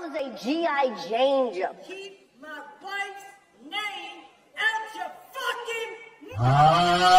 was a G.I. Jane jump. Keep my wife's name out your fucking mouth!